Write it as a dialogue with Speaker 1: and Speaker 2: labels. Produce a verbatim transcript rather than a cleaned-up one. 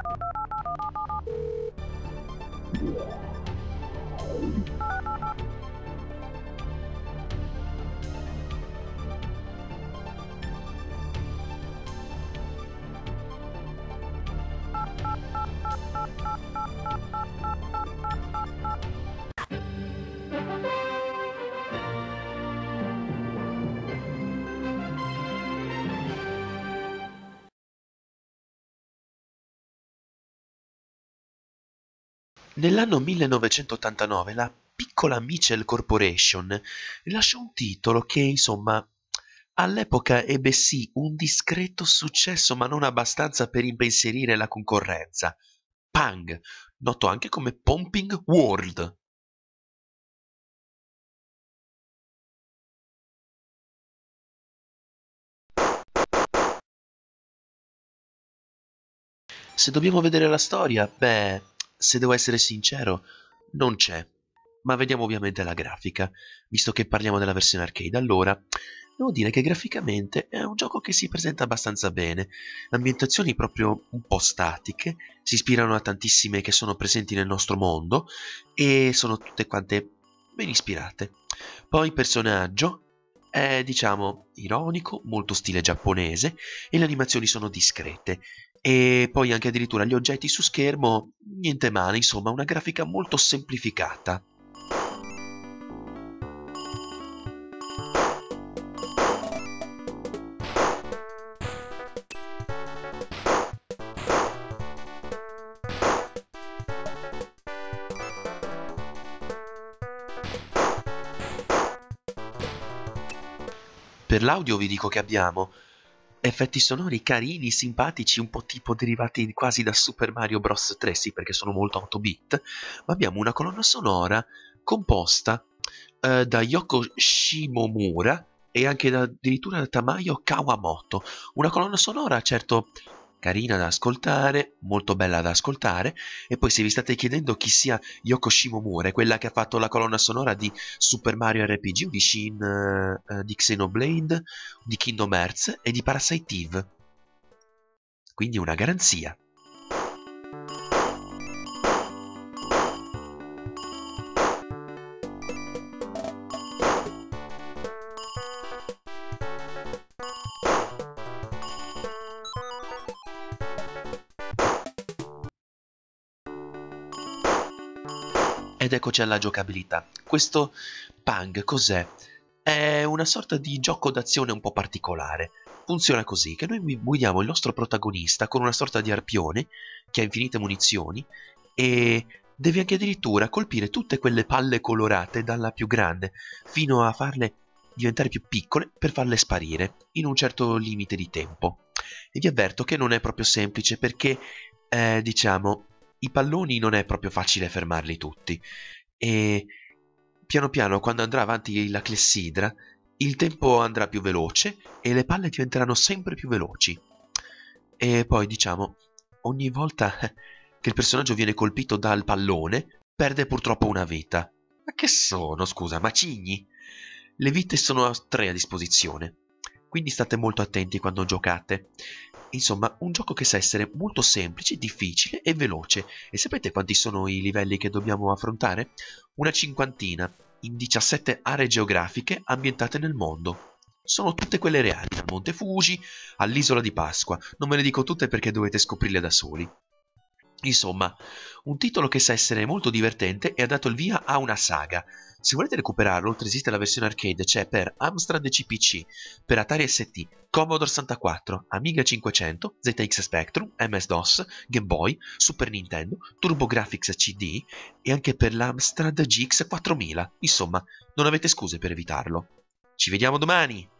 Speaker 1: Nell'anno millenovecentottantanove la piccola Mitchell Corporation rilasciò un titolo che, insomma, all'epoca ebbe sì un discreto successo, ma non abbastanza per impensierire la concorrenza. Pang, noto anche come Pumping World. Se dobbiamo vedere la storia, beh, se devo essere sincero, non c'è. Ma vediamo ovviamente la grafica, visto che parliamo della versione arcade. Allora, devo dire che graficamente è un gioco che si presenta abbastanza bene. Ambientazioni proprio un po' statiche, si ispirano a tantissime che sono presenti nel nostro mondo e sono tutte quante ben ispirate. Poi il personaggio è, diciamo, ironico, molto stile giapponese e le animazioni sono discrete. E poi anche addirittura gli oggetti su schermo, niente male, insomma, una grafica molto semplificata. Per l'audio vi dico che abbiamo effetti sonori carini, simpatici, un po' tipo derivati quasi da Super Mario Bros. tre, sì, perché sono molto otto bit, ma abbiamo una colonna sonora composta eh, da Yoko Shimomura e anche da, addirittura da Tamayo Kawamoto. Una colonna sonora, certo, carina da ascoltare, molto bella da ascoltare, e poi se vi state chiedendo chi sia Yoko Shimomura, è quella che ha fatto la colonna sonora di Super Mario R P G, di Shin, uh, di Xenoblade, di Kingdom Hearts e di Parasite Eve. Quindi una garanzia. Ed eccoci alla giocabilità. Questo Pang cos'è? È una sorta di gioco d'azione un po' particolare. Funziona così, che noi guidiamo il nostro protagonista con una sorta di arpione che ha infinite munizioni e deve anche addirittura colpire tutte quelle palle colorate dalla più grande fino a farle diventare più piccole per farle sparire in un certo limite di tempo. E vi avverto che non è proprio semplice perché, eh, diciamo, i palloni non è proprio facile fermarli tutti e piano piano quando andrà avanti la clessidra il tempo andrà più veloce e le palle diventeranno sempre più veloci. E poi, diciamo, ogni volta che il personaggio viene colpito dal pallone perde purtroppo una vita. Ma che sono, scusa, macigni? Le vite sono tre a disposizione, quindi state molto attenti quando giocate. Insomma, un gioco che sa essere molto semplice, difficile e veloce. E sapete quanti sono i livelli che dobbiamo affrontare? Una cinquantina, in diciassette aree geografiche ambientate nel mondo. Sono tutte quelle reali, dal Monte Fuji all'isola di Pasqua. Non ve le dico tutte perché dovete scoprirle da soli. Insomma, un titolo che sa essere molto divertente e ha dato il via a una saga. Se volete recuperarlo, oltre esiste la versione arcade, c'è per Amstrad C P C, per Atari S T, Commodore sessantaquattro, Amiga cinquecento, Z X Spectrum, M S DOS, Game Boy, Super Nintendo, TurboGrafx C D e anche per l'Amstrad G X quattromila. Insomma, non avete scuse per evitarlo. Ci vediamo domani!